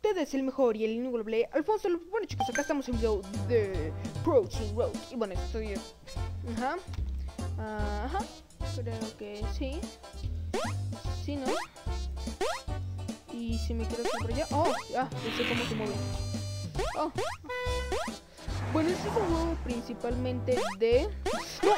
ustedes el mejor y el inigualable Alfonso. Bueno, chicos, acá estamos en el video de Protein Road. Y bueno, estoy... Ajá. Creo que sí. Sí, ¿no? Y si me quiero hacer por allá... Oh, ya sé cómo se mueve. Oh. Bueno, este es un juego principalmente de... ¡No!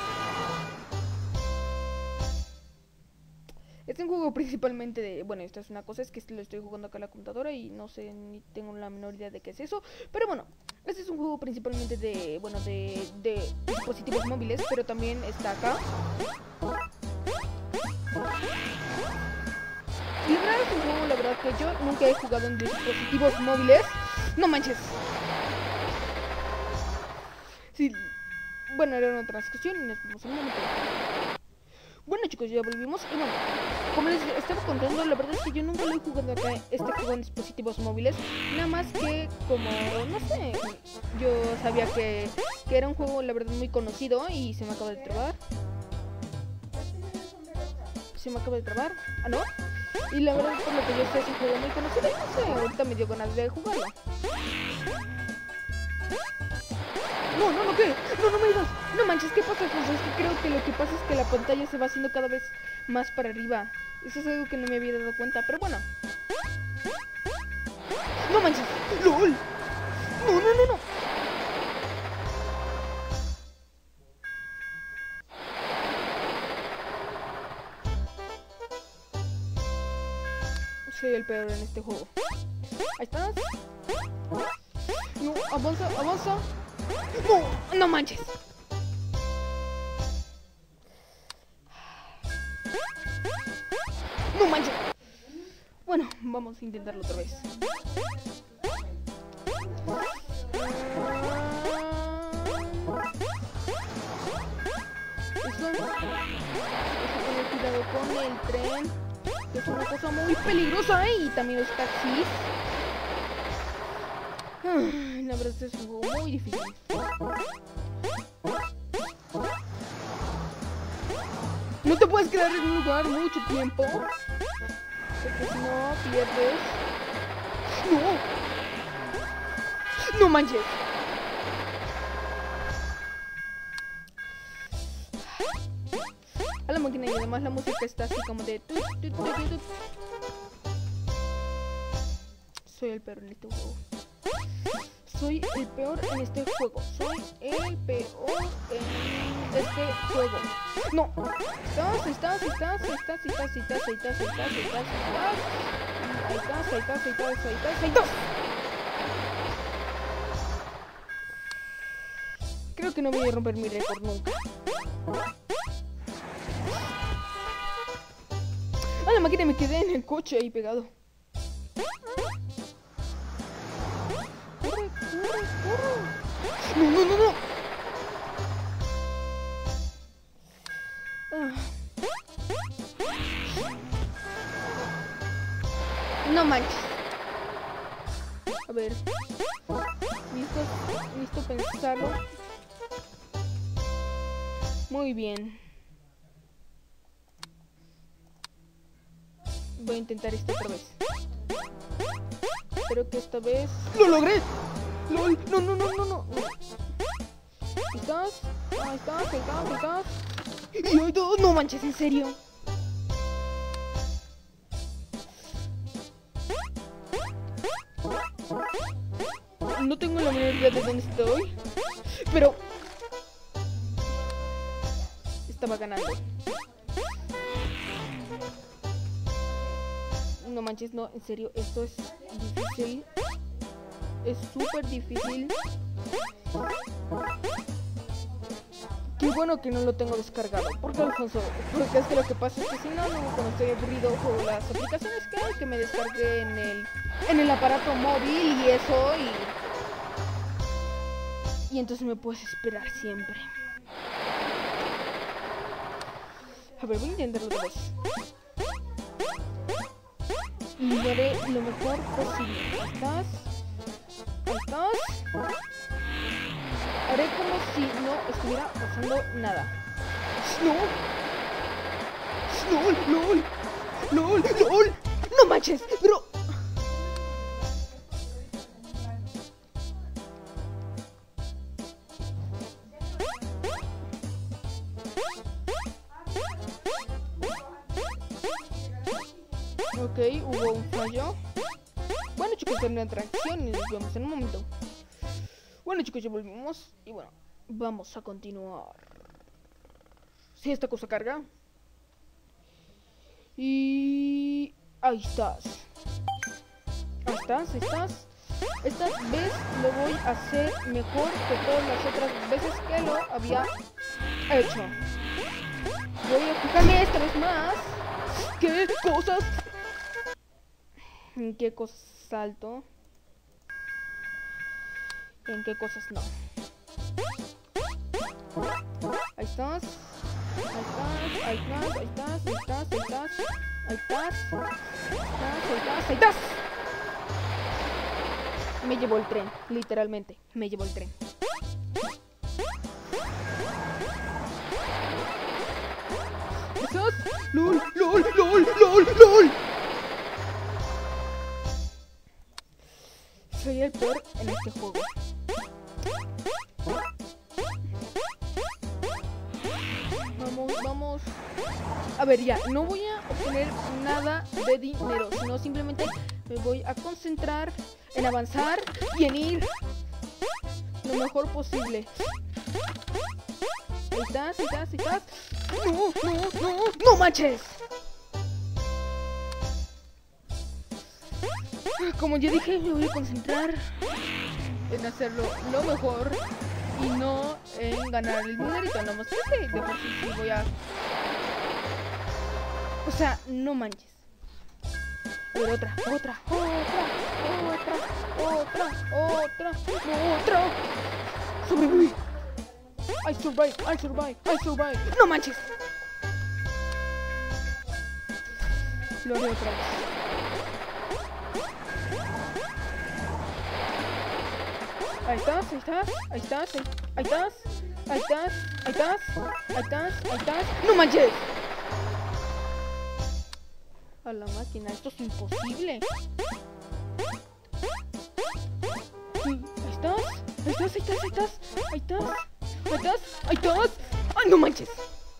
Este es un juego principalmente de... Bueno, esta es una cosa, es que lo estoy jugando acá en la computadora y no sé, ni tengo la menor idea de qué es eso. Pero bueno, este es un juego principalmente de... Bueno, de dispositivos móviles, pero también está acá. Y la verdad es un juego, la verdad, que yo nunca he jugado en dispositivos móviles. ¡No manches! Sí, bueno, era una transcripción y nos vemos en un momento. Bueno, chicos, ya volvimos. Y bueno, como les estaba contando, la verdad es que yo nunca lo he jugado acá, este juego en dispositivos móviles. Nada más que como, no sé, yo sabía que era un juego, la verdad, muy conocido. Y se me acaba de trabar. ¿Ah, no? Y la verdad, por lo que yo sé, es un juego muy conocido. Y no sé, ahorita me dio ganas de jugarlo. No, ¿qué? No me digas. No manches, ¿qué pasa, Alfonso? Es que creo que lo que pasa es que la pantalla se va haciendo cada vez más para arriba. Eso es algo que no me había dado cuenta, pero bueno. ¡No manches! ¡Lol! ¡No! Soy el peor en este juego. Ahí estás. No, avanza. No manches. No manches. Bueno, vamos a intentarlo otra vez. Eso. Hay que tener cuidado con el tren, que es una cosa muy peligrosa, y también los taxis. La verdad es un juego muy difícil. No te puedes quedar en un lugar mucho tiempo, porque si no pierdes. No manches. A la máquina, y además la música está así como de... Soy el peor en este juego. No. Estás. Ahí estás. Creo que no voy a romper mi récord nunca. A la máquina, me quedé en el coche ahí pegado. Corre. No. No manches. A ver. Listo pensarlo. Muy bien. Voy a intentar esto otra vez. Espero que esta vez... ¡Lo logré! ¡Lol! No. ¿Estás? Ahí estás. Y no manches, ¿en serio? No tengo la menor idea de dónde estoy, pero estaba ganando. No manches, no, en serio, esto es difícil. Es súper difícil. Qué bueno que no lo tengo descargado. Porque, Alfonso, porque es que lo que pasa es que si no, luego cuando estoy aburrido juego las aplicaciones que hay, que me descargue en el aparato móvil y eso, y entonces me puedes esperar siempre. A ver, voy a intentarlo otra vez. Y lo haré lo mejor posible. Ahí estás. Haré como si no estuviera pasando nada. ¡LOL! ¡No manches! Pero... Ok, hubo un fallo. Bueno, chicos, en la atracción y nos vemos en un momento. Bueno, chicos, ya volvimos. Y bueno, vamos a continuar. Si esta cosa carga. Y... ahí estás. Ahí estás, ahí estás. Esta vez lo voy a hacer mejor que todas las otras veces que lo había hecho. Voy a fijarme esta vez más. ¿Qué cosas? ¿En qué cosas salto? ¿En qué cosas no? Ahí estás. Ahí estás, ahí estás, ahí estás, ahí estás, ahí estás, ahí estás. Me llevó el tren, literalmente, me llevó el tren. ¿Estás? ¡Lol, lol, lol, lol, lol! Soy el peor en este juego. Vamos, vamos. A ver, ya, no voy a obtener nada de dinero, sino simplemente me voy a concentrar en avanzar y en ir lo mejor posible. Ahí estás, ahí estás, ahí estás. No, no, no, no manches. Como ya dije, me voy a concentrar en hacerlo lo mejor y no en ganar el dinerito. No más que de por sí voy a... O sea, no manches. A ver, otra. Sobreviví. I survive. No manches. Lo haré otra vez. Ahí estás. ¡No manches! A la máquina, esto es imposible. Ahí estás. ¡Ay, no manches!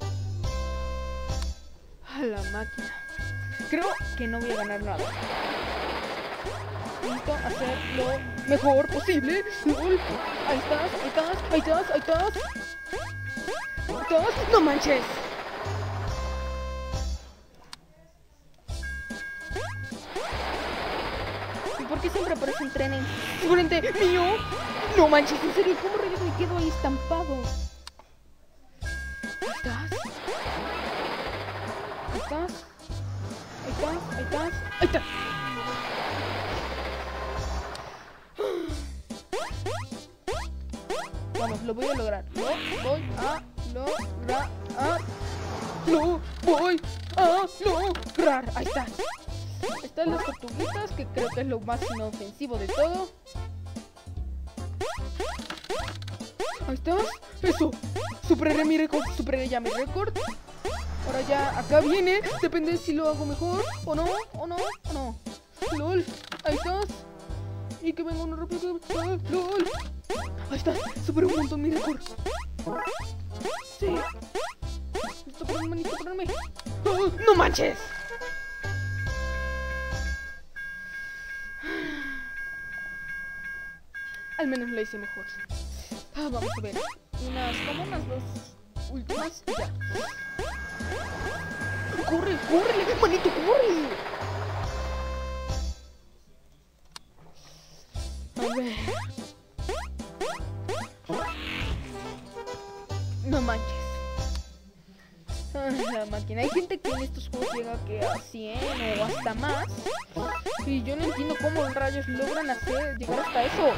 A la máquina. Creo que no voy a ganar nada. Necesito hacer lo mejor posible. ¡Lol! Ahí estás. ¡No manches! ¿Y por qué siempre aparece un tren enfrente mío? No manches, en serio, ¿cómo rayos me quedo ahí estampado? Ahí estás. Vamos, lo voy a lograr. Lo voy a lograr. Ahí está. Están las tortuguitas, que creo que es lo más inofensivo de todo. Ahí estás. Eso. Superaré ya mi récord. Ahora ya acá viene. Depende si lo hago mejor o no. LOL. Ahí estás. Y que venga uno rápido. LOL. Ahí está. Superé un montón mi récord. Sí. Necesito ponerme. ¡Oh, no manches! Al menos lo hice mejor. Vamos a ver. Unas dos últimas y ya. ¡Corre, manito, corre! A ver. No manches. La máquina. Hay gente que en estos juegos llega que a 100 o hasta más. Y yo no entiendo cómo rayos logran llegar hasta eso.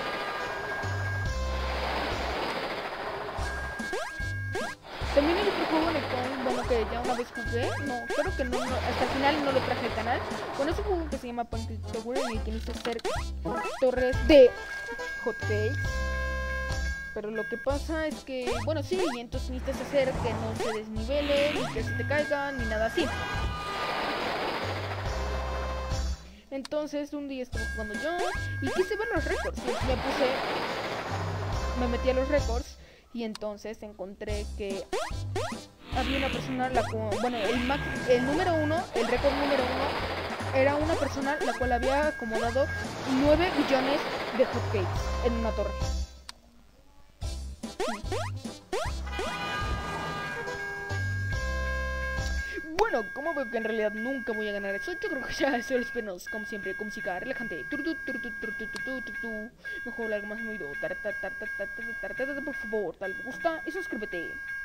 También hay otro juego en el cual, bueno, que ya una vez jugué. No, creo que no, hasta el final no lo traje al canal. Bueno, es un juego que se llama Pancake Tower, en el que necesitas hacer torres de hotcakes. Pero lo que pasa es que, bueno, sí, y entonces necesitas hacer que no se desnivele, ni que se te caigan, ni nada así. Entonces un día estaba jugando yo y quise ver los récords. Me metí a los récords y entonces encontré que había una persona, bueno, el número uno, el récord número uno era una persona la cual había acomodado 9 billones de hotcakes en una torre. Bueno, como veo que en realidad nunca voy a ganar eso, yo creo que ya eso es menos, como siempre, con música relajante. Mejor algo más movido. Por favor, dale me gusta y suscríbete.